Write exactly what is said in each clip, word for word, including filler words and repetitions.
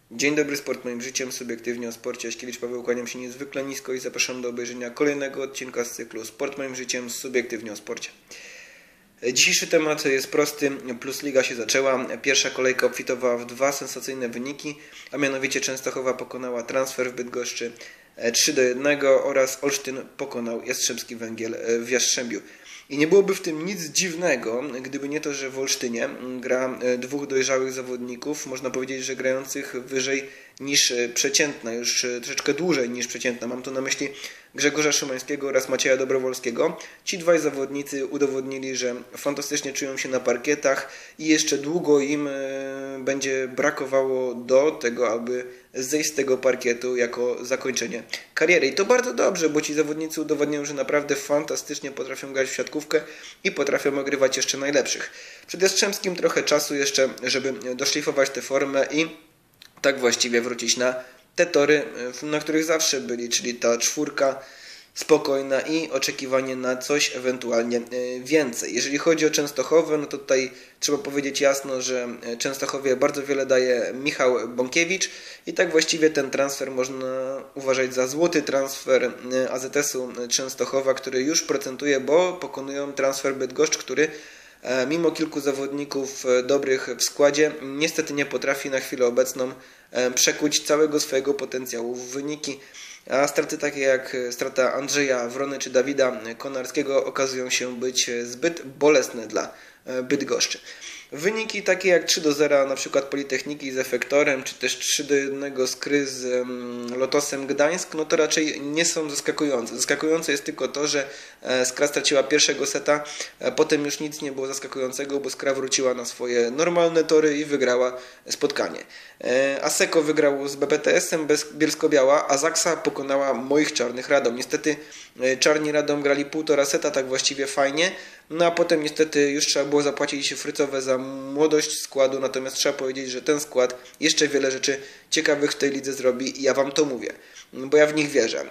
Dzień dobry, sport moim życiem, subiektywnie o sporcie. Jaśkiewicz Paweł, kłaniam się niezwykle nisko i zapraszam do obejrzenia kolejnego odcinka z cyklu Sport moim życiem, subiektywnie o sporcie. Dzisiejszy temat jest prosty, Plus Liga się zaczęła. Pierwsza kolejka obfitowała w dwa sensacyjne wyniki, a mianowicie Częstochowa pokonała Transfer w Bydgoszczy trzy do jednego oraz Olsztyn pokonał Jastrzębski Węgiel w Jastrzębiu. I nie byłoby w tym nic dziwnego, gdyby nie to, że w Olsztynie gra dwóch dojrzałych zawodników, można powiedzieć, że grających wyżej niż przeciętna, już troszeczkę dłużej niż przeciętna. Mam tu na myśli Grzegorza Szymańskiego oraz Macieja Dobrowolskiego. Ci dwaj zawodnicy udowodnili, że fantastycznie czują się na parkietach i jeszcze długo im będzie brakowało do tego, aby zejść z tego parkietu jako zakończenie kariery. I to bardzo dobrze, bo ci zawodnicy udowadniają, że naprawdę fantastycznie potrafią grać w siatkówkę i potrafią ogrywać jeszcze najlepszych. Przed Jastrzębskim trochę czasu jeszcze, żeby doszlifować tę formę i tak właściwie wrócić na te tory, na których zawsze byli, czyli ta czwórka spokojna i oczekiwanie na coś ewentualnie więcej. Jeżeli chodzi o Częstochowę, no to tutaj trzeba powiedzieć jasno, że Częstochowie bardzo wiele daje Michał Bąkiewicz i tak właściwie ten transfer można uważać za złoty transfer A Z S-u Częstochowa, który już procentuje, bo pokonują Transfer Bydgoszcz, który mimo kilku zawodników dobrych w składzie niestety nie potrafi na chwilę obecną przekuć całego swojego potencjału w wyniki, a straty takie jak strata Andrzeja Wrony czy Dawida Konarskiego okazują się być zbyt bolesne dla Bydgoszczy. Wyniki takie jak trzy do zera na przykład Politechniki z Efektorem, czy też trzy do jednego Skry z Lotosem Gdańsk, no to raczej nie są zaskakujące. Zaskakujące jest tylko to, że Skra straciła pierwszego seta, potem już nic nie było zaskakującego, bo Skra wróciła na swoje normalne tory i wygrała spotkanie. Aseko wygrał z B B T S-em bez Bielsko-Biała, a Zaksa pokonała moich czarnych Radom. Niestety czarni Radom grali półtora seta, tak właściwie fajnie, no a potem niestety już trzeba było zapłacić frycowe za młodość składu, natomiast trzeba powiedzieć, że ten skład jeszcze wiele rzeczy ciekawych w tej lidze zrobi i ja wam to mówię, bo ja w nich wierzę.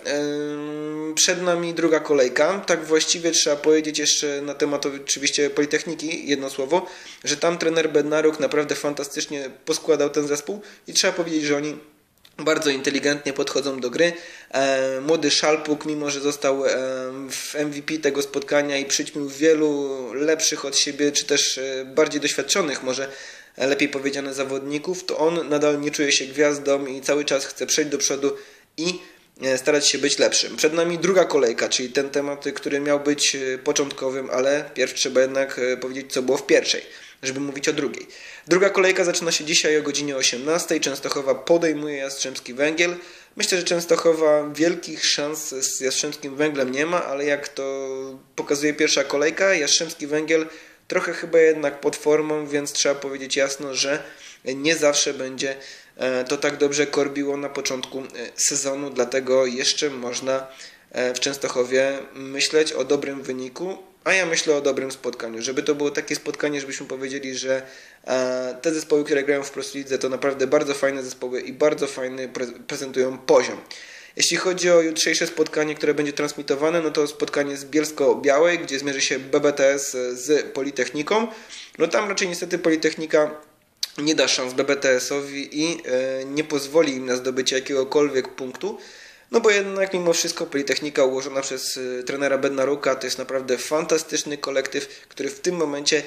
Przed nami druga kolejka, tak właściwie trzeba powiedzieć jeszcze na temat oczywiście Politechniki, jedno słowo, że tam trener Bednaruk naprawdę fantastycznie poskładał ten zespół i trzeba powiedzieć, że oni bardzo inteligentnie podchodzą do gry. Młody Szalpuk, mimo że został w M V P tego spotkania i przyćmił wielu lepszych od siebie, czy też bardziej doświadczonych, może lepiej powiedziane, zawodników, to on nadal nie czuje się gwiazdą i cały czas chce przejść do przodu i starać się być lepszym. Przed nami druga kolejka, czyli ten temat, który miał być początkowym, ale pierw trzeba jednak powiedzieć, co było w pierwszej, żeby mówić o drugiej. Druga kolejka zaczyna się dzisiaj o godzinie osiemnastej. Częstochowa podejmuje Jastrzębski Węgiel. Myślę, że Częstochowa wielkich szans z Jastrzębskim Węglem nie ma, ale jak to pokazuje pierwsza kolejka, Jastrzębski Węgiel trochę chyba jednak pod formą, więc trzeba powiedzieć jasno, że nie zawsze będzie to tak dobrze korbiło na początku sezonu, dlatego jeszcze można w Częstochowie myśleć o dobrym wyniku, a ja myślę o dobrym spotkaniu, żeby to było takie spotkanie, żebyśmy powiedzieli, że te zespoły, które grają w Plus Lidze, to naprawdę bardzo fajne zespoły i bardzo fajny prezentują poziom. Jeśli chodzi o jutrzejsze spotkanie, które będzie transmitowane, no to spotkanie z Bielsko-Białej, gdzie zmierzy się B B T S z Politechniką. No tam raczej niestety Politechnika nie da szans B B T S-owi i nie pozwoli im na zdobycie jakiegokolwiek punktu. No bo jednak mimo wszystko Politechnika ułożona przez trenera Bednaruka to jest naprawdę fantastyczny kolektyw, który w tym momencie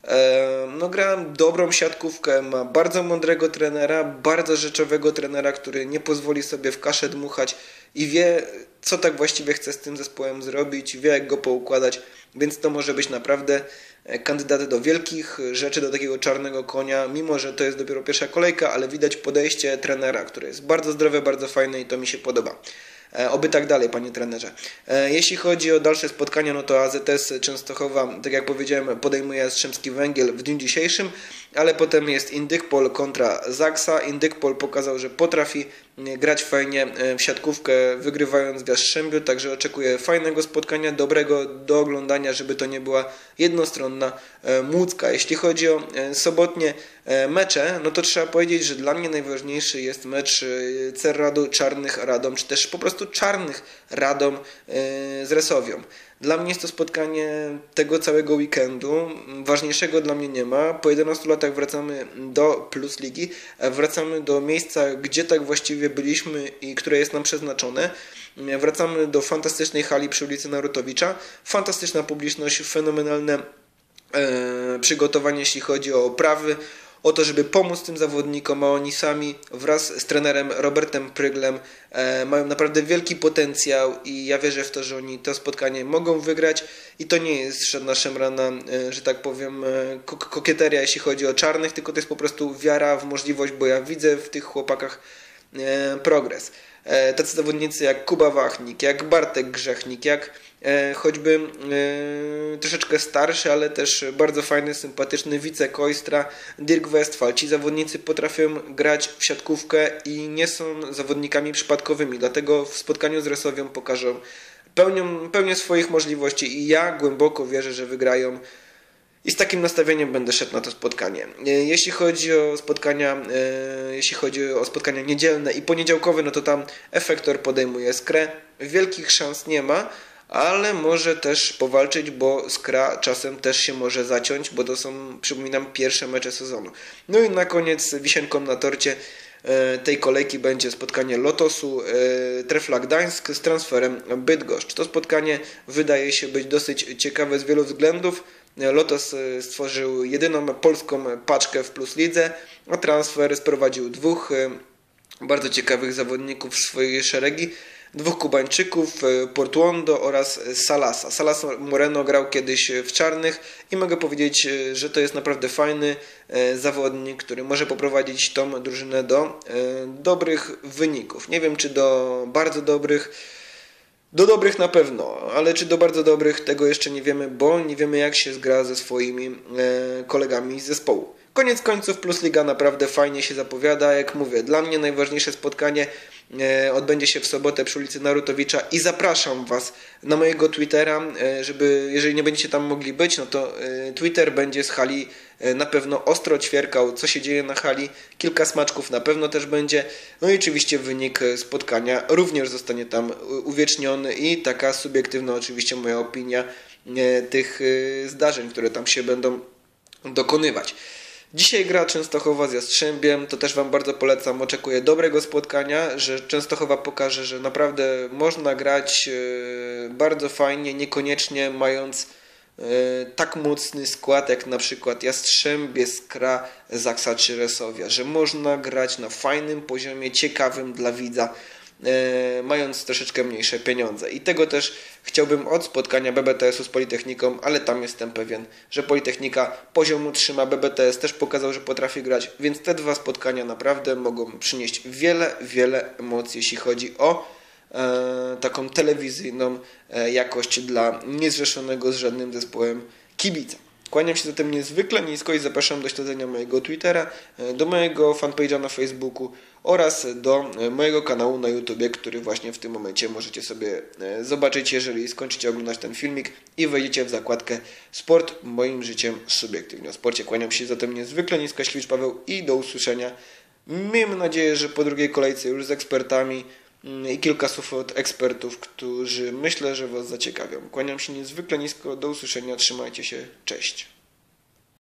e, no, gra dobrą siatkówkę, ma bardzo mądrego trenera, bardzo rzeczowego trenera, który nie pozwoli sobie w kaszę dmuchać i wie, co tak właściwie chce z tym zespołem zrobić, wie, jak go poukładać, więc to może być naprawdę kandydat do wielkich rzeczy, do takiego czarnego konia, mimo że to jest dopiero pierwsza kolejka, ale widać podejście trenera, które jest bardzo zdrowe, bardzo fajne i to mi się podoba. Oby tak dalej, panie trenerze. Jeśli chodzi o dalsze spotkania, no to A Z S Częstochowa, tak jak powiedziałem, podejmuje Jastrzębski Węgiel w dniu dzisiejszym, ale potem jest Indykpol kontra Zaksa. Indykpol pokazał, że potrafi grać fajnie w siatkówkę, wygrywając w Jastrzębiu, także oczekuję fajnego spotkania, dobrego do oglądania, żeby to nie była jednostronna młódzka. Jeśli chodzi o sobotnie mecze, no to trzeba powiedzieć, że dla mnie najważniejszy jest mecz Cerradu Czarnych Radom, czy też po prostu Czarnych Radom z Resowią. Dla mnie jest to spotkanie tego całego weekendu. Ważniejszego dla mnie nie ma. Po jedenastu latach wracamy do Plus Ligi. Wracamy do miejsca, gdzie tak właściwie byliśmy i które jest nam przeznaczone. Wracamy do fantastycznej hali przy ulicy Narutowicza. Fantastyczna publiczność, fenomenalne e, przygotowanie, jeśli chodzi o oprawy, o to, żeby pomóc tym zawodnikom, a oni sami wraz z trenerem Robertem Pryglem e, mają naprawdę wielki potencjał i ja wierzę w to, że oni to spotkanie mogą wygrać i to nie jest żadna szemrana, e, że tak powiem, e, kokieteria, jeśli chodzi o czarnych, tylko to jest po prostu wiara w możliwość, bo ja widzę w tych chłopakach e, progres. E, tacy zawodnicy jak Kuba Wachnik, jak Bartek Grzechnik, jak e, choćby e, troszeczkę starszy, ale też bardzo fajny, sympatyczny Wice Kojstra, Dirk Westphal. Ci zawodnicy potrafią grać w siatkówkę i nie są zawodnikami przypadkowymi, dlatego w spotkaniu z Resowią pokażą pełnią, pełnię swoich możliwości i ja głęboko wierzę, że wygrają. I z takim nastawieniem będę szedł na to spotkanie. Jeśli chodzi o spotkania, jeśli chodzi o spotkania niedzielne i poniedziałkowe, no to tam Efektor podejmuje Skrę. Wielkich szans nie ma, ale może też powalczyć, bo Skra czasem też się może zaciąć, bo to są, przypominam, pierwsze mecze sezonu. No i na koniec wisienką na torcie tej kolejki będzie spotkanie Lotosu Trefla Gdańsk z transferem Bydgoszcz. To spotkanie wydaje się być dosyć ciekawe z wielu względów. Lotos stworzył jedyną polską paczkę w Plus Lidze, a transfer sprowadził dwóch bardzo ciekawych zawodników w swojej szeregi. Dwóch Kubańczyków, Portuondo oraz Salasa. Salas Moreno grał kiedyś w czarnych i mogę powiedzieć, że to jest naprawdę fajny zawodnik, który może poprowadzić tą drużynę do dobrych wyników. Nie wiem, czy do bardzo dobrych, do dobrych na pewno, ale czy do bardzo dobrych, tego jeszcze nie wiemy, bo nie wiemy, jak się zgra ze swoimi kolegami z zespołu. Koniec końców Plus Liga naprawdę fajnie się zapowiada. Jak mówię, dla mnie najważniejsze spotkanie odbędzie się w sobotę przy ulicy Narutowicza i zapraszam Was na mojego Twittera, żeby, jeżeli nie będziecie tam mogli być, no to Twitter będzie z hali na pewno ostro ćwierkał, co się dzieje na hali. Kilka smaczków na pewno też będzie. No i oczywiście wynik spotkania również zostanie tam uwieczniony i taka subiektywna oczywiście moja opinia tych zdarzeń, które tam się będą dokonywać. Dzisiaj gra Częstochowa z Jastrzębiem, to też Wam bardzo polecam, oczekuję dobrego spotkania, że Częstochowa pokaże, że naprawdę można grać bardzo fajnie, niekoniecznie mając tak mocny skład jak na przykład Jastrzębie, Skra, Zaksa czy Resowia, że można grać na fajnym poziomie, ciekawym dla widza, mając troszeczkę mniejsze pieniądze. I tego też chciałbym od spotkania B B T S-u z Politechniką, ale tam jestem pewien, że Politechnika poziomu trzyma, B B T S też pokazał, że potrafi grać, więc te dwa spotkania naprawdę mogą przynieść wiele, wiele emocji, jeśli chodzi o e, taką telewizyjną e, jakość dla niezrzeszonego z żadnym zespołem kibica. Kłaniam się zatem niezwykle nisko i zapraszam do śledzenia mojego Twittera, do mojego fanpage'a na Facebooku oraz do mojego kanału na YouTubie, który właśnie w tym momencie możecie sobie zobaczyć, jeżeli skończycie oglądać ten filmik i wejdziecie w zakładkę Sport moim życiem subiektywnie o sporcie. Kłaniam się zatem niezwykle nisko, Śliwicz Paweł i do usłyszenia. Miejmy nadzieję, że po drugiej kolejce już z ekspertami i kilka słów od ekspertów, którzy myślę, że Was zaciekawią. Kłaniam się niezwykle nisko, do usłyszenia, trzymajcie się, cześć.